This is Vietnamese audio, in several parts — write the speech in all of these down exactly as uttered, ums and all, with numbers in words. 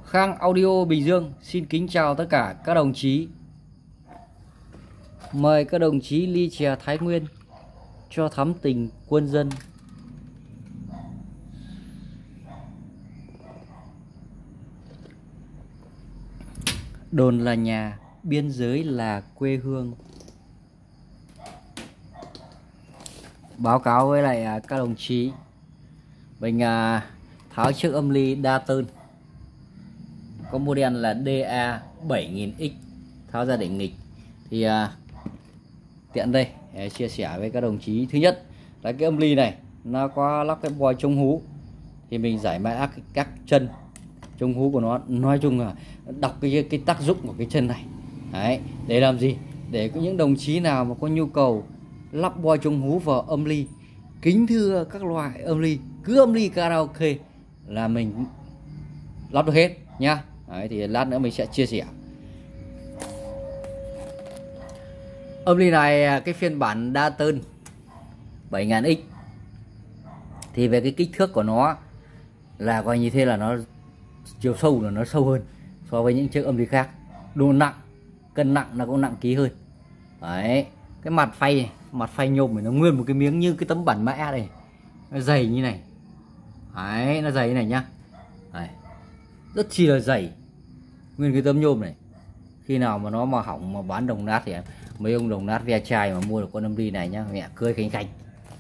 Khang Audio Bình Dương xin kính chào tất cả các đồng chí. Mời các đồng chí ly chè Thái Nguyên cho thắm tình quân dân. Đồn là nhà, biên giới là quê hương. Báo cáo với lại các đồng chí, mình tháo chiếc âm ly đa tơn có model là D A bảy nghìn X tháo ra để nghịch. Thì uh, tiện đây để chia sẻ với các đồng chí. Thứ nhất là cái âm ly này nó có lắp cái vòi chống hú, thì mình giải mã các chân chống hú của nó. Nói chung là đọc cái cái tác dụng của cái chân này. Đấy, để làm gì? Để có những đồng chí nào mà có nhu cầu lắp vòi chống hú vào âm ly, kính thưa các loại âm ly, cứ âm ly karaoke là mình lắp được hết nhá. Đấy, thì lát nữa mình sẽ chia sẻ. Âm ly này cái phiên bản đa tơn bảy nghìn X thì về cái kích thước của nó là coi như thế là nó chiều sâu là nó sâu hơn so với những chiếc âm ly khác. Độ nặng, cân nặng nó cũng nặng ký hơn. Đấy, cái mặt phay này, mặt phay nhôm này nó nguyên một cái miếng như cái tấm bản mã này, nó dày như này. Đấy, nó dày như này nhá. Đấy, rất chi là dày, nguyên cái tấm nhôm này. Khi nào mà nó mà hỏng mà bán đồng nát thì mấy ông đồng nát ve chai mà mua được con âm ly này nhá, mẹ cười khánh khánh.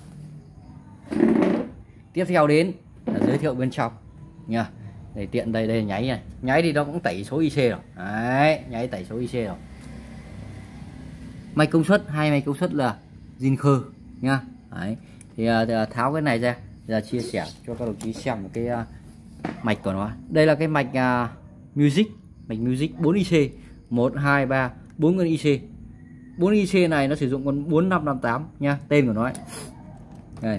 Tiếp theo đến là giới thiệu bên trong nha. Để tiện đây đây nháy này, nháy thì nó cũng tẩy số i xê rồi. Đấy, nháy tẩy số i xê rồi. Mạch công suất, hai mạch công suất là zin khơ nha. Đấy, thì uh, tháo cái này ra, giờ chia sẻ cho các đồng chí xem một cái uh, mạch của nó. Đây là cái mạch uh, music, mạch music bốn i xê, một hai ba bốn con i xê. bốn i xê này nó sử dụng con bốn năm năm tám nha, tên của nó ấy. Đây.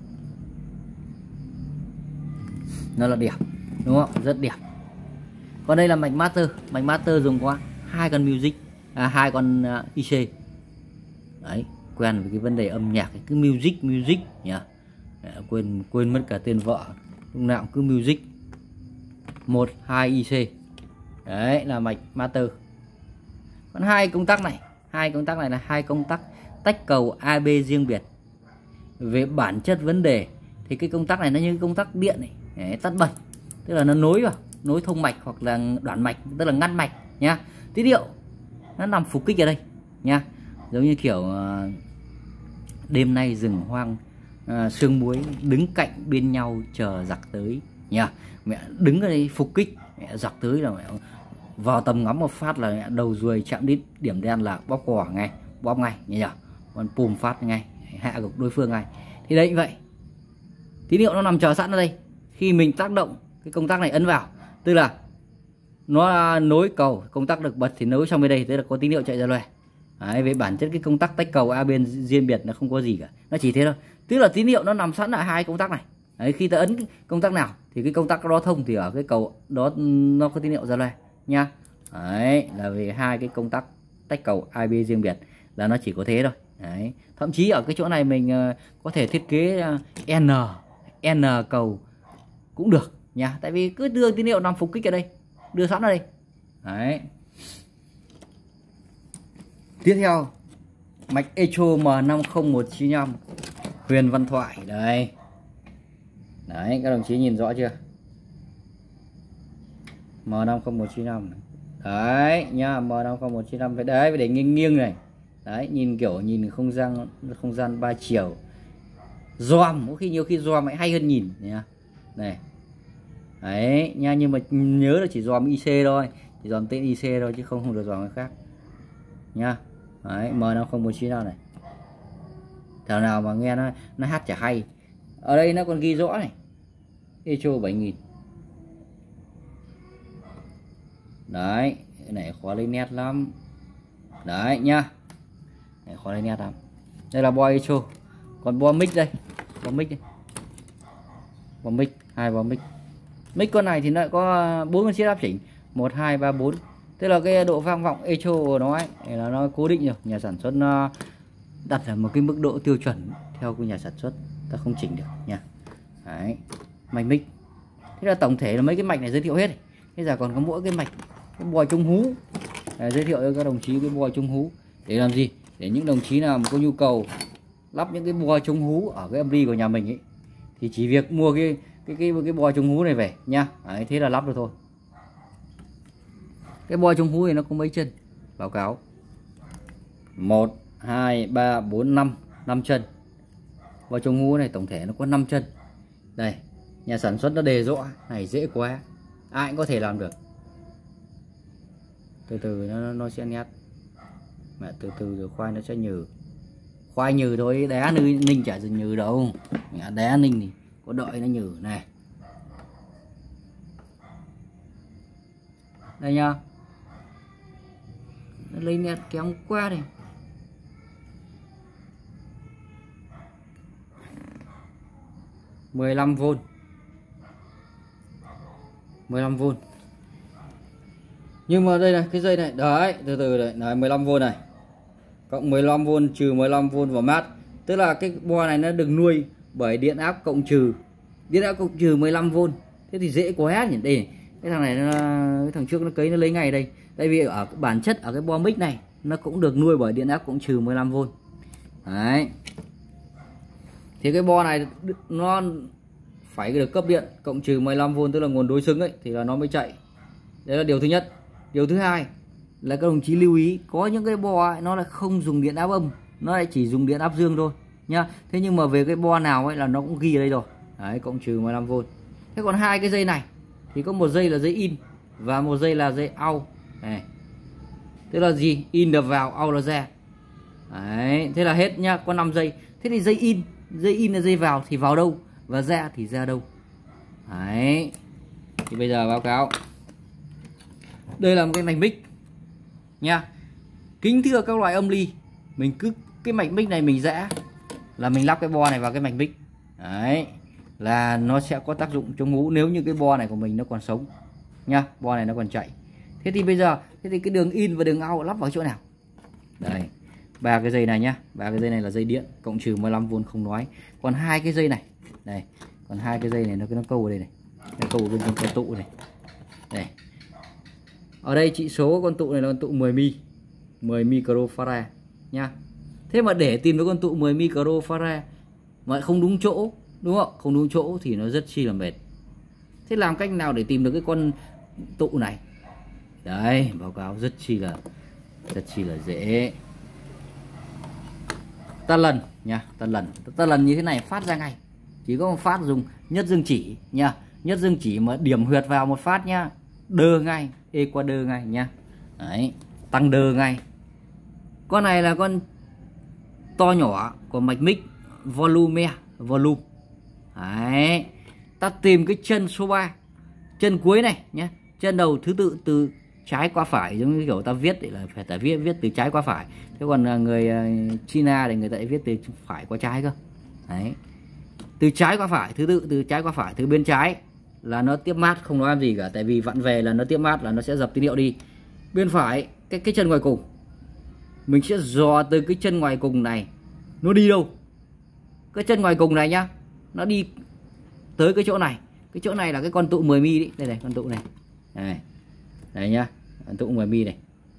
Nó là đẹp, đúng không? Rất đẹp. Còn đây là mạch master, mạch master dùng có hai con music, à, hai con uh, i xê. Đấy, quen với cái vấn đề âm nhạc, cứ music music nhỉ. Quên quên mất cả tên vợ, lúc nào cũng cứ music. Một hai i xê. Đấy là mạch master. Còn hai công tắc này, hai công tắc này là hai công tắc tách cầu a bê riêng biệt. Về bản chất vấn đề thì cái công tắc này nó như công tắc điện này. Đấy, tắt bật, tức là nó nối vào, nối thông mạch hoặc là đoạn mạch, tức là ngăn mạch nhá. Tín hiệu nó nằm phục kích ở đây nha, giống như kiểu uh, đêm nay rừng hoang, uh, sương muối đứng cạnh bên nhau chờ giặc tới nha. Mẹ đứng ở đây phục kích, mẹ giặc tới là mẹ vào tầm ngắm một phát là mẹ đầu ruồi chạm đít điểm đen là bóp cỏ ngay, bóp ngay nhỉ, còn pùm phát ngay, hạ gục đối phương ngay. Thì đấy vậy, tín hiệu nó nằm chờ sẵn ở đây. Khi mình tác động cái công tắc này ấn vào, tức là nó nối cầu, công tắc được bật thì nối sang bên đây, tức là có tín hiệu chạy ra loa. Đấy, về bản chất cái công tắc tách cầu a bên riêng biệt nó không có gì cả, nó chỉ thế thôi, tức là tín hiệu nó nằm sẵn ở hai công tắc này. Đấy, khi ta ấn công tắc nào thì cái công tắc đó thông thì ở cái cầu đó nó có tín hiệu ra loa nha. Đấy là về hai cái công tắc tách cầu a bê riêng biệt là nó chỉ có thế thôi. Đấy, thậm chí ở cái chỗ này mình uh, có thể thiết kế uh, N N cầu cũng được nha, tại vì cứ đưa tín hiệu nằm phục kích ở đây, đưa sẵn ở đây. Đấy. Tiếp theo mạch Echo M năm không một chín năm Huyền Văn Thoại đây. Đấy, các đồng chí nhìn rõ chưa? M năm không một chín năm. Đấy nha, M năm không một chín năm phải đấy, phải để nghiêng nghiêng này. Đấy, nhìn kiểu nhìn không gian không gian ba chiều. Zoom, có khi nhiều khi zoom lại hay hơn nhìn nha. Này. Đấy nha, nhưng mà nhớ là chỉ dòm i xê thôi, chỉ dòm tên i xê thôi chứ không không được dòm cái khác nha. Đấy, M năm không một chín năm này. Thảo nào mà nghe nó nó hát chả hay. Ở đây nó còn ghi rõ này, Echo bảy nghìn. Đấy, cái này khó lấy nét lắm. Đấy nhá, này khó lấy nét lắm. Đây là bo Echo, còn bo mic đây, bo mic đây, bo mic, hai bo mic. Mic con này thì nó có bốn con chiết áp chỉnh, một hai ba bốn. Tức là cái độ vang vọng Echo của nó ấy là nó cố định rồi, nhà sản xuất nó đặt ở một cái mức độ tiêu chuẩn theo của nhà sản xuất, ta không chỉnh được nha. Đấy, mạch mic. Thế là tổng thể là mấy cái mạch này giới thiệu hết. Thế giờ còn có mỗi cái mạch cái bò trung hú. Để giới thiệu cho các đồng chí cái bò trung hú để làm gì, để những đồng chí nào mà có nhu cầu lắp những cái bò trung hú ở cái âm ly của nhà mình ấy thì chỉ việc mua cái cái cái cái bò trung hú này về nha. Đấy, thế là lắp được thôi. Cái bò trung hú này nó có mấy chân báo cáo? Một, hai, ba, bốn, năm, năm chân. Bò trung hú này tổng thể nó có năm chân. Đây, nhà sản xuất nó đề rõ này, dễ quá, ai cũng có thể làm được. Từ từ nó nó sẽ nét, mẹ từ từ rồi khoai nó sẽ nhừ, khoai nhừ thôi, đá ninh, ninh chả dừng nhừ đâu, mẹ đá ninh thì có đợi nó nhừ này. Đây nha, nó lấy nét kéo qua đây. mười lăm vôn, mười lăm vôn. Nhưng mà đây này, cái dây này, đấy, từ từ đấy, này mười lăm vôn này. Cộng mười lăm vôn trừ mười lăm vôn vào mát. Tức là cái bo này nó được nuôi bởi điện áp cộng trừ. Điện áp cộng trừ mười lăm vôn. Thế thì dễ quá nhỉ. Đây, cái thằng này nó, cái thằng trước nó cấy nó lấy ngày đây. Tại vì ở bản chất ở cái bo mic này nó cũng được nuôi bởi điện áp cộng trừ mười lăm vôn. Đấy. Thì cái bo này nó phải được cấp điện cộng trừ mười lăm vôn, tức là nguồn đối xứng ấy, thì là nó mới chạy. Đấy là điều thứ nhất. Điều thứ hai là các đồng chí lưu ý, có những cái bo ấy, nó là không dùng điện áp âm, nó lại chỉ dùng điện áp dương thôi nhá. Thế nhưng mà về cái bo nào ấy là nó cũng ghi ở đây rồi. Đấy, cộng trừ mười lăm vôn. Thế còn hai cái dây này thì có một dây là dây in và một dây là dây out này. Tức là gì? In đập vào, out là ra. Đấy, thế là hết nhá, có năm dây. Thế thì dây in, dây in là dây vào thì vào đâu và ra thì ra đâu. Đấy. Thì bây giờ báo cáo. Đây là một cái mạch mic nha. Kính thưa các loại âm ly, mình cứ cái mạch mic này mình giã là mình lắp cái bo này vào cái mạch mic. Đấy, là nó sẽ có tác dụng chống hú nếu như cái bo này của mình nó còn sống nha, bo này nó còn chạy. Thế thì bây giờ, thế thì cái đường in và đường out lắp vào chỗ nào? Đây, ba cái dây này nhá, ba cái dây này là dây điện cộng trừ mười lăm vôn không nói. Còn hai cái dây này, đây, còn hai cái dây này nó nó câu ở đây này, nó câu ở bên trong con tụ này. Đây. Ở đây trị số con tụ này là con tụ mười mi, mười microfarad nha. Thế mà để tìm được con tụ mười microfarad mà không đúng chỗ, đúng không? Không đúng chỗ thì nó rất chi là mệt. Thế làm cách nào để tìm được cái con tụ này? Đấy, báo cáo rất chi là rất chi là dễ. Ta lần nha, ta lần, ta lần như thế này phát ra ngay. Chỉ có một phát dùng nhất dương chỉ nha, nhất dương chỉ mà điểm huyệt vào một phát nhá, đơ ngay, ê qua đơ ngay nha. Đấy, tăng đơ ngay. Con này là con to nhỏ của mạch mic volume, volume. Đấy, ta tìm cái chân số ba, chân cuối này nhé, chân đầu thứ tự từ trái qua phải, giống như kiểu ta viết thì là phải ta viết viết từ trái qua phải. Thế còn người China thì người ta viết từ phải qua trái cơ. Đấy, từ trái qua phải, thứ tự từ trái qua phải, từ bên trái là nó tiếp mát, không nói làm gì cả, tại vì vặn về là nó tiếp mát là nó sẽ dập tín hiệu đi. Bên phải cái cái chân ngoài cùng mình sẽ dò từ cái chân ngoài cùng này nó đi đâu. Cái chân ngoài cùng này nhá, nó đi tới cái chỗ này. Cái chỗ này là cái con tụ mười mi đấy, đây này, con tụ này. Đây, đây nhá, con tụ mười mi này.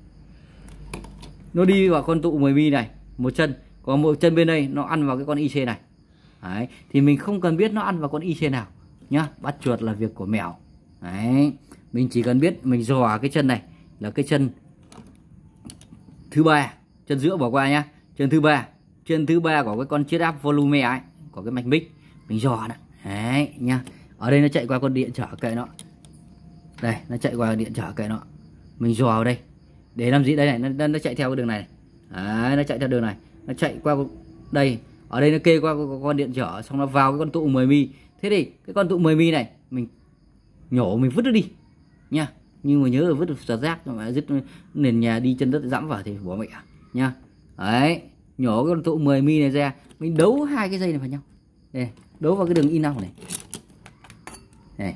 Nó đi vào con tụ mười mi này, một chân, còn một chân bên đây nó ăn vào cái con i xê này. Đấy, thì mình không cần biết nó ăn vào con i xê nào nhá, bắt chuột là việc của mèo. Đấy, mình chỉ cần biết mình dò cái chân này là cái chân thứ ba, chân giữa bỏ qua nhá, chân thứ ba, chân thứ ba của cái con chiết áp volume ấy, của cái mạch mic mình dò này. Đấy nha, ở đây nó chạy qua con điện trở kệ nó, đây nó chạy qua điện trở kệ nó, mình dò vào đây để làm gì đây này, nó, nó chạy theo cái đường này. Đấy, nó chạy theo đường này, nó chạy qua đây, ở đây nó kê qua con điện trở, xong nó vào cái con tụ mười mi. Thế thì cái con tụ mười mi này mình nhổ, mình vứt nó đi nha, nhưng mà nhớ là vứt được giật rác, mà dứt nền nhà đi chân đất dẫm vào thì bỏ mẹ nha. Đấy, nhổ cái con tụ mười mi này ra, mình đấu hai cái dây này vào nhau, đây, đấu vào cái đường in out này. Này.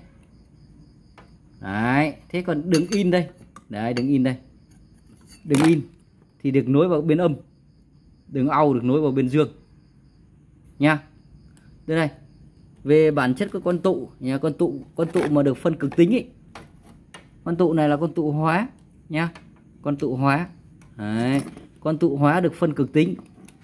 Đấy, thế còn đường in đây, đấy, đường in đây, đường in thì được nối vào bên âm, đường out được nối vào bên dương nha. Đây này, về bản chất của con tụ nhà, con tụ con tụ mà được phân cực tính ấy, Con tụ này là con tụ hóa nhá, con tụ hóa. Đấy. Con tụ hóa được phân cực tính.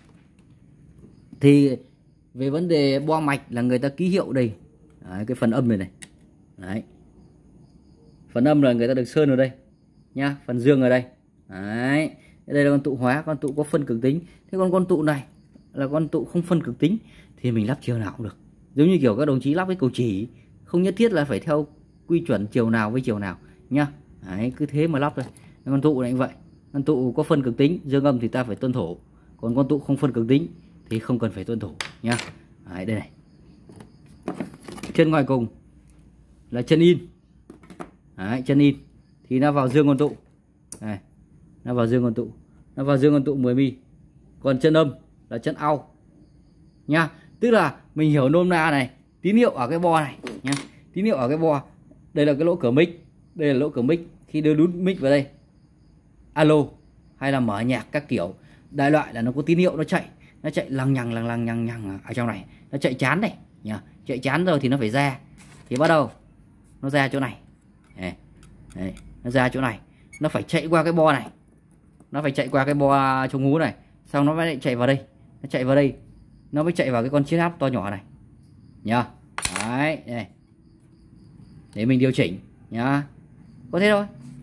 Thì về vấn đề bo mạch là người ta ký hiệu đây. Đấy, cái phần âm này này. Đấy. Phần âm là người ta được sơn ở đây nhá, phần dương ở đây. Đấy. Đây là con tụ hóa, con tụ có phân cực tính. Thế còn con tụ này là con tụ không phân cực tính thì mình lắp chiều nào cũng được. Giống như kiểu các đồng chí lắp cái cầu chỉ, không nhất thiết là phải theo quy chuẩn chiều nào với chiều nào nhá. Đấy, cứ thế mà lắp thôi. Con tụ này cũng vậy. Con tụ có phân cực tính, dương âm thì ta phải tuân thủ. Còn con tụ không phân cực tính thì không cần phải tuân thủ nhá. Đấy, đây này. Chân ngoài cùng là chân in. Đấy, chân in thì nó vào dương con tụ. Này, nó vào dương con tụ. Nó vào dương con tụ mười mi. Còn chân âm là chân au nha. Tức là mình hiểu nôm na này, tín hiệu ở cái bo này nhá. Tín hiệu ở cái bo. Đây là cái lỗ cửa mic, đây là lỗ cửa mic. Khi đưa đút mic vào đây, alo hay là mở nhạc các kiểu, đại loại là nó có tín hiệu nó chạy, nó chạy lằng nhằng lằng lằng nhằng nhằng ở trong này, nó chạy chán này nhá. Chạy chán rồi thì nó phải ra, thì bắt đầu nó ra chỗ này. Đấy. Đấy. Nó ra chỗ này, nó phải chạy qua cái bo này, nó phải chạy qua cái bo chống hú này, xong nó mới chạy vào đây, nó chạy vào đây, nó mới chạy vào cái con chiết áp to nhỏ này nhá. Đấy, đây. Để mình điều chỉnh nhá, có thế thôi.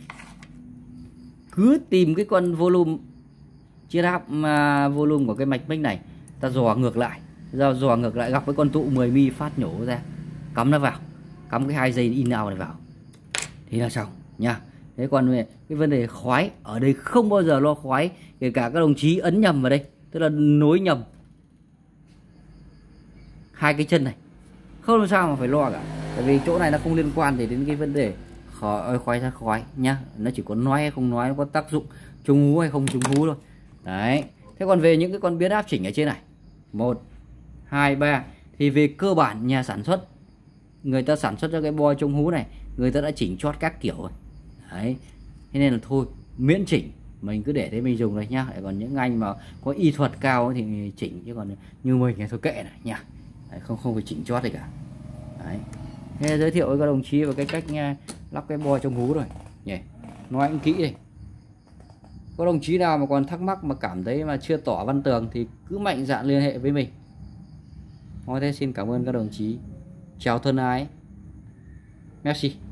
Cứ tìm cái con volume chiết áp mà volume của cái mạch mic này, ta dò ngược lại, dò dò ngược lại gặp với con tụ mười mi phát nhổ ra, cắm nó vào, cắm cái hai dây in out này vào thì là xong nha. Thế còn cái vấn đề khói ở đây không bao giờ lo khói, kể cả các đồng chí ấn nhầm vào đây, tức là nối nhầm hai cái chân này, không làm sao mà phải lo cả. Tại vì chỗ này nó không liên quan gì đến cái vấn đề khói khói ra khói nhá, nó chỉ có nói hay không nói, nó có tác dụng trùng hú hay không trùng hú thôi. Đấy. Thế còn về những cái con biến áp chỉnh ở trên này, một hai ba thì về cơ bản nhà sản xuất, người ta sản xuất cho cái bo trùng hú này, người ta đã chỉnh chót các kiểu rồi. Đấy. Thế nên là thôi miễn chỉnh mình cứ để thế mình dùng đây nhá. Để còn những anh mà có y thuật cao thì chỉnh, chứ còn như mình thì thôi kệ này nhá. Đấy, không không phải chỉnh chót gì cả. Đấy. Thế giới thiệu với các đồng chí về cái cách nha, lắp cái bo trong hú rồi nhỉ, nói cũng kỹ đi. Có đồng chí nào mà còn thắc mắc mà cảm thấy mà chưa tỏ văn tường thì cứ mạnh dạn liên hệ với mình. Nói thế xin cảm ơn các đồng chí, chào thân ái, merci.